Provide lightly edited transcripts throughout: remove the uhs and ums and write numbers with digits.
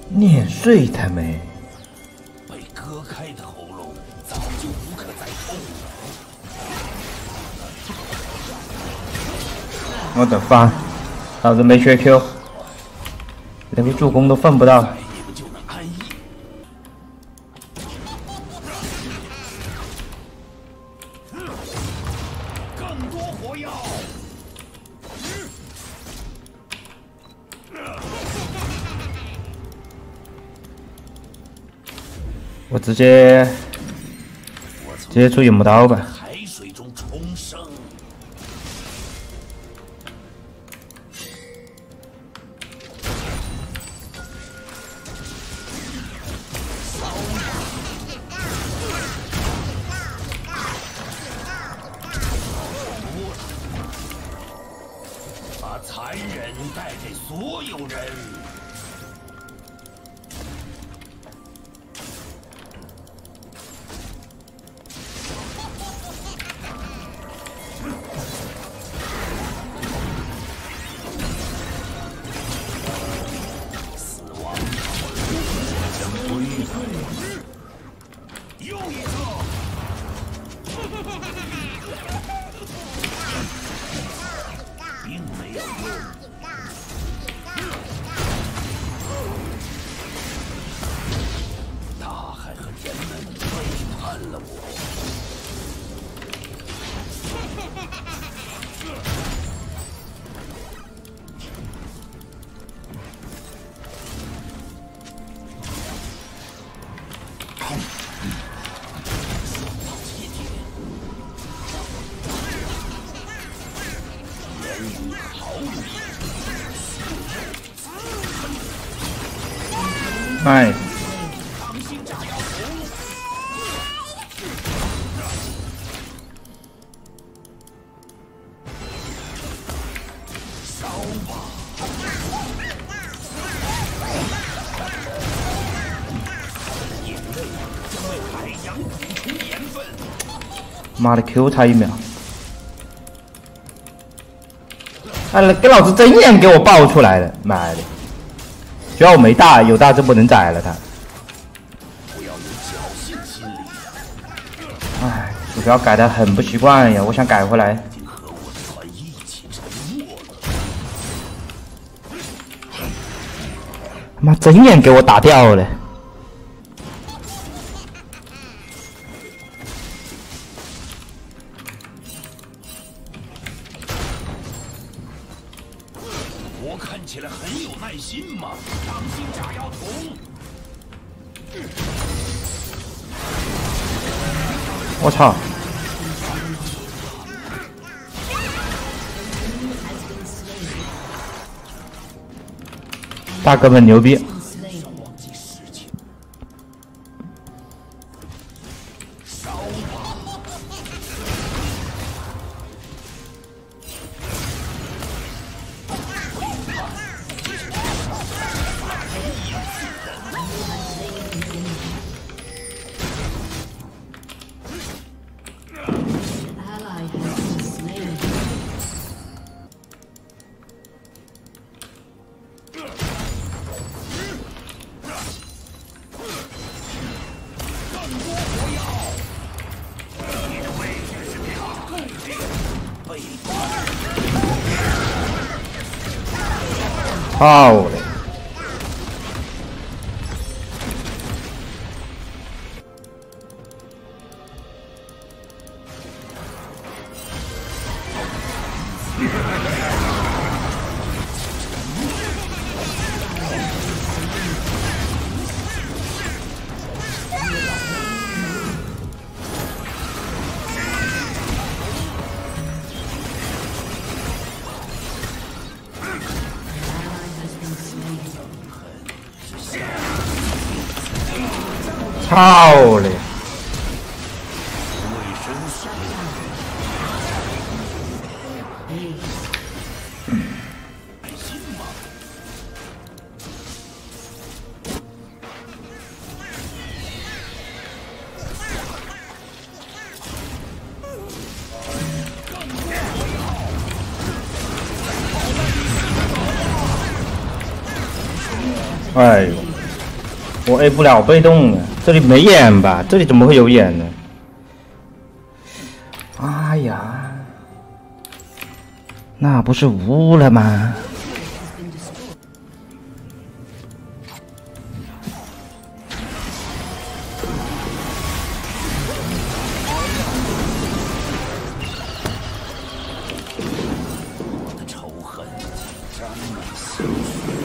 碾碎他们！ 被割开的喉咙早就无可再痛了。 我的妈！老子没学 Q， 连个助攻都分不到。 你们就能安逸。更多火药！ 我直接出引不刀吧。 海水中重生。把残忍带给所有人。死亡将归来。又一个。并没有用。大海和人们背叛了我。 哎，妈的 Q 差1秒！哎，给老子睁眼给我爆出来了！妈的！只要我没大，有大就不能宰了他。哎，鼠标改的很不习惯呀，我想改回来。他妈睁眼给我打掉了！ 我看起来很有耐心嘛，当心炸药桶！ 我操！大哥们牛逼！操嘞！操嘞！哎呦！ 我 A 不了，被动了。这里没眼吧？这里怎么会有眼呢？哎呀，那不是无了吗？ 仇恨沾满鲜血。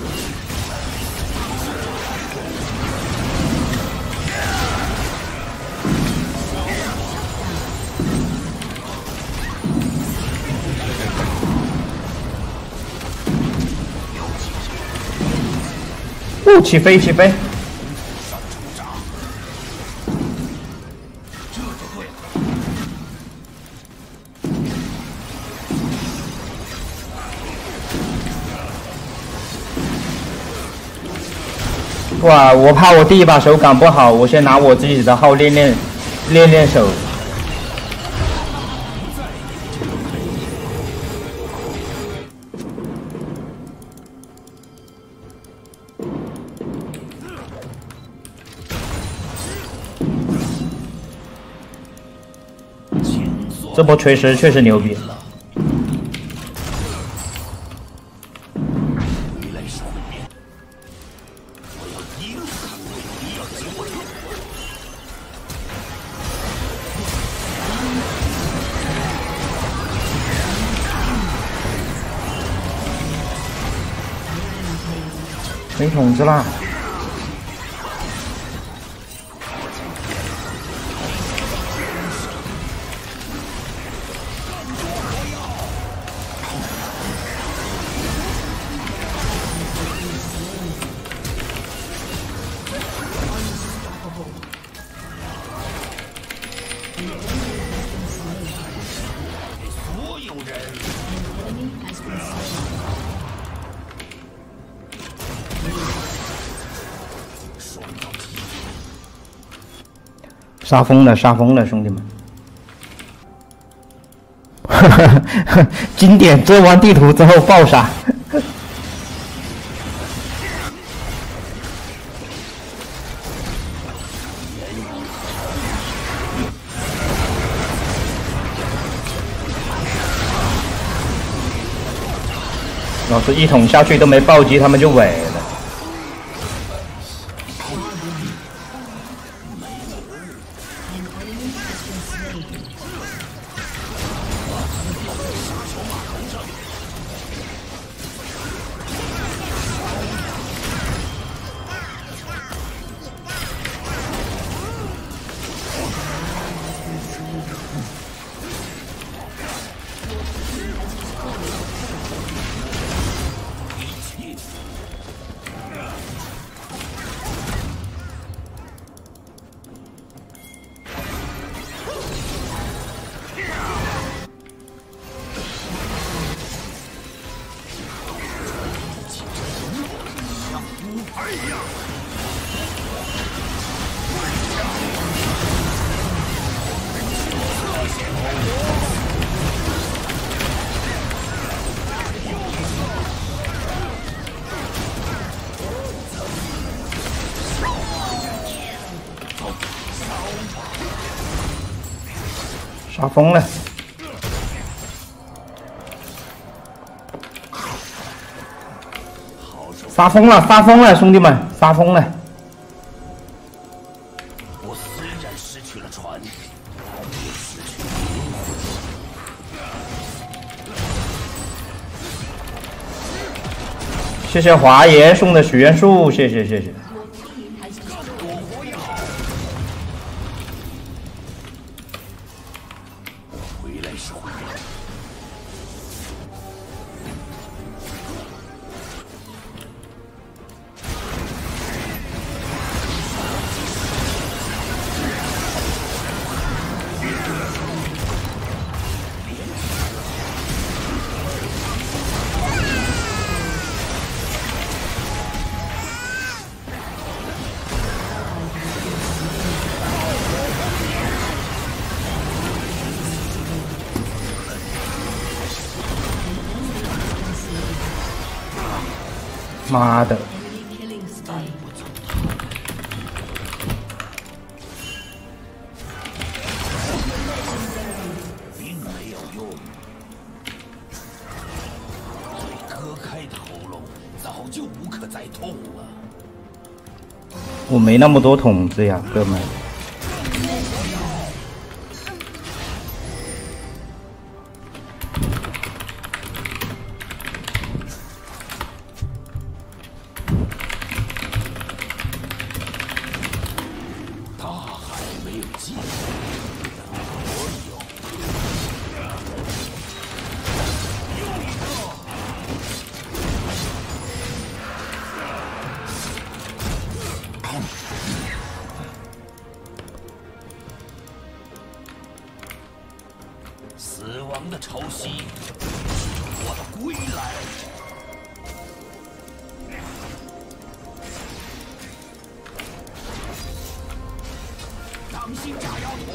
哦，起飞起飞！哇，我怕我第一把手感不好，我先拿我自己的号练手。 这波锤石确实牛逼。没筒子啦！ 杀疯了，杀疯了，兄弟们！经典遮完地图之后爆杀。要是一桶下去都没暴击，他们就萎了。 杀疯了！杀疯了！杀疯了，兄弟们，杀疯了！ 我虽然失去了船，也失去了谢谢华爷送的许愿树，谢谢谢谢。 妈的！ 我没那么多筒子呀，哥们。 大海没有尽头，我有。死亡的潮汐，我的归来。当心炸药桶！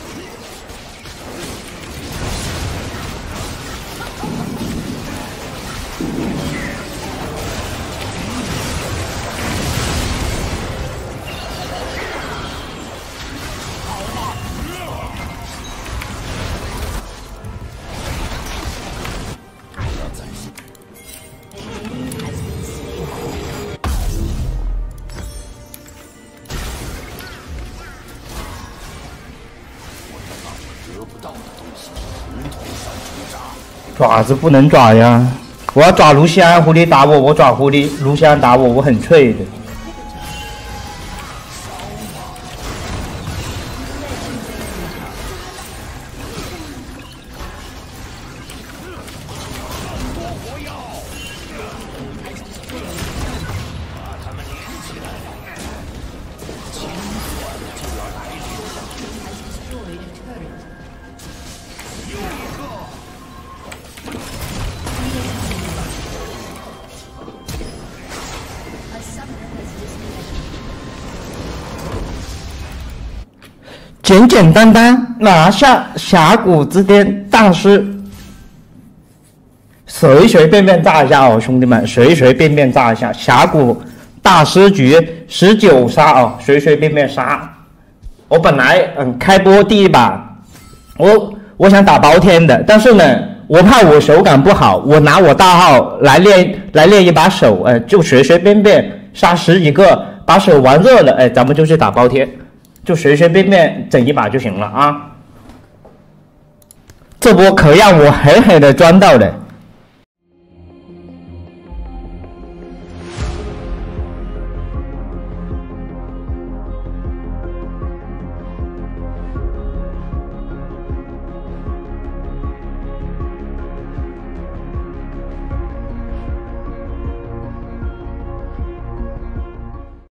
得不到的东西，统统算出渣。 爪子不能爪呀！我要爪卢锡安，狐狸打我，我爪狐狸，卢锡安打我，我很脆的。简简单单拿下峡谷之巅大师，随随便便炸一下哦，兄弟们，随随便便炸一下峡谷大师局19杀哦，随随便便杀。我本来开播第一把，我想打包天的，但是呢，我怕我手感不好，我拿我大号来练一把手，就随随便便杀10几个，把手玩热了，咱们就去打包天。就随随便便整一把就行了啊！这波可让我狠狠的赚到了。